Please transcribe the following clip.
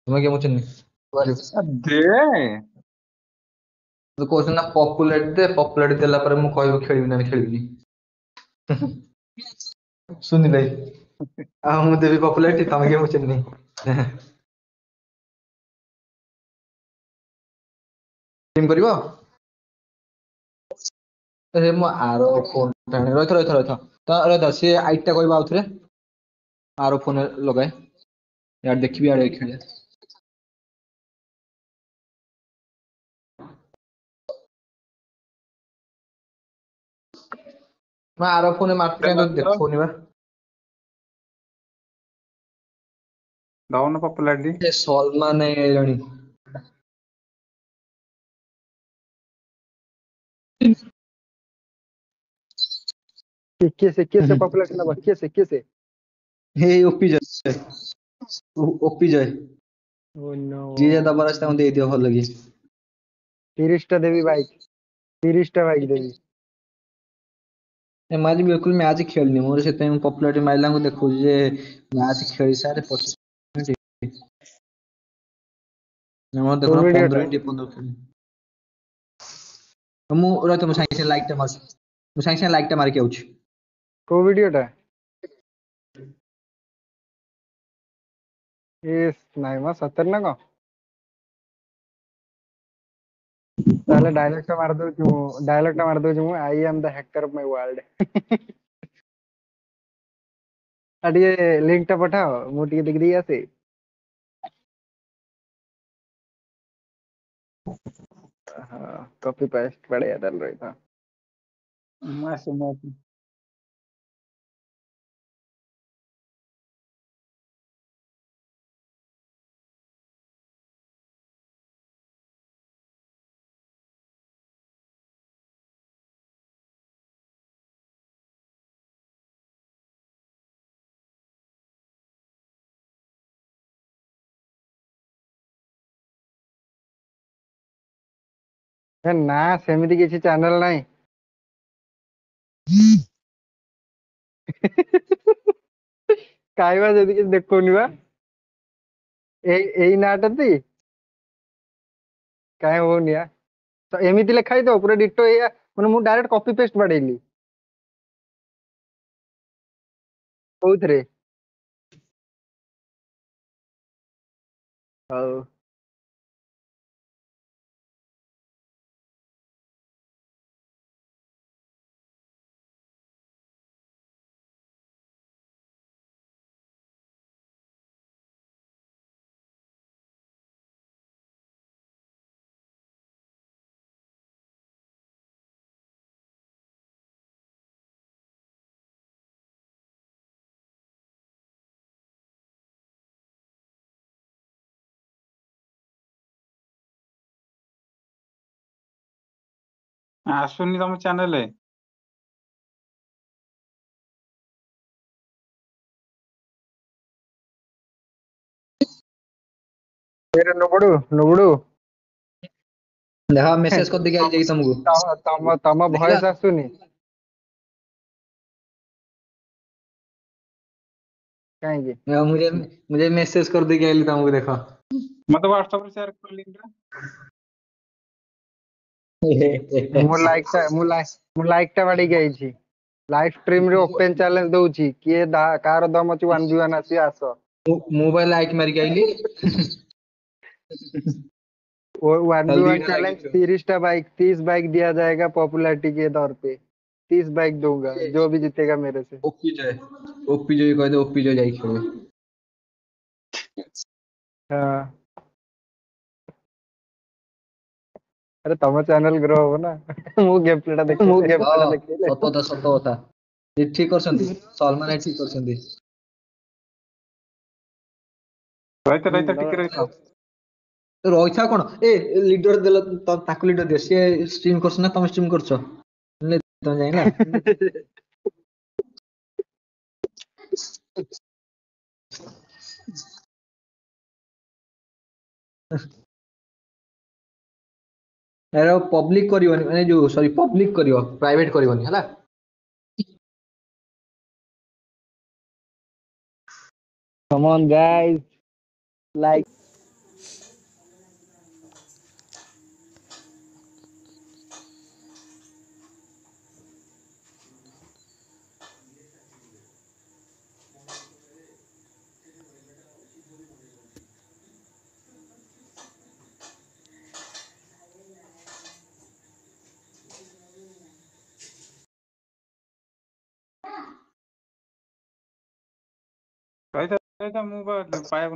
तुम्हें गेम चिन्नी दे तो कौन ना पॉपुलर देला पर मु कहबो खेलिबि ना खेलिबि सुनि ले आ मु देबी पॉपुलैरिटी तमे गेम चिन्नी टीम करिवो ए मो आरो फोन टाणे रथ तो रथ से आइटा कहबा आउथरे आरो फोन लगाए यार देखबी आड़े खेले मैं आरो फोन मारते तो देखोनी बा डाउन पॉपुलैरिटी ए सलमान है जणी किसे पॉपुलेशन नंबर किसे हे ओपी जय ओ नो जी ज्यादा बरसता दे दियो भल लगी 30 टा देवी बाइक 30 टा बाइक देवी ए माजी बिल्कुल मैच खेलनी मोर से तय पॉपुलैरिटी माइला को देखो जे मैच खेली सारे 25 मिनट नमो देखो 15 मिनट 15 खेल मु रह तुम साइंस लाइक टा मार मु साइंस लाइक टा मार के आउछ को वीडियो टा इस नाइ मा 70 ना को ताले डायलॉग टा मार दो जो I am the hacker of my world अडिए लिंक टा पठाओ मोटी दिख रही है हां कॉपी पेस्ट बढ़िया डल रही था मस्त ना सेमिति किसी चैनल नहीं काइबा जदी किसी देखोनी बा एई नाटा ती काहे हो निया तो एमिति लिखाई तो पूरा डिटो या माने मु डायरेक्ट कॉपी पेस्ट बडैली कोउथरे हाउ आसुनी तुम चैनल मेरे नुबड़ू देखा मैसेज कर दिया जाई तुमको तम वॉइस आसुनी काहे की मुझे मैसेज कर दिया जाई तुमको देखा मत व्हाट्सएप पर शेयर कर लिंक मु लाइक टा बाड़ी गई छी लाइव स्ट्रीम रे ओपन चैलेंज दउची किए कार दम अछि 1v1 आसी आसो मोबाइल लाइक मार के आइली वो 1v1 चैलेंज 30 टा बाइक 30 बाइक दिया जाएगा पॉपुलैरिटी के तौर पे 30 बाइक दूंगा जो भी जीतेगा मेरे से ओपी जय कह दे ओपी जय जाई खेले हाँ अरे तम चैनल ग्रो हो ना मु गेम प्लेटा देख सत कथा ठीक करछंती सलमान ठीक करछंती रहता टिके रहता रहिथा कोन ए लीडर देला ताकु लीडर दे से स्ट्रीम करछ ना तुम स्ट्रीम करछ ले तुम जाइला एरो पब्लिक करिवनी माने जो सॉरी पब्लिक करियो प्राइवेट करिवनी हला come on guys like ରହିଥା ମୁଁ ବା ପାଇବାକୁ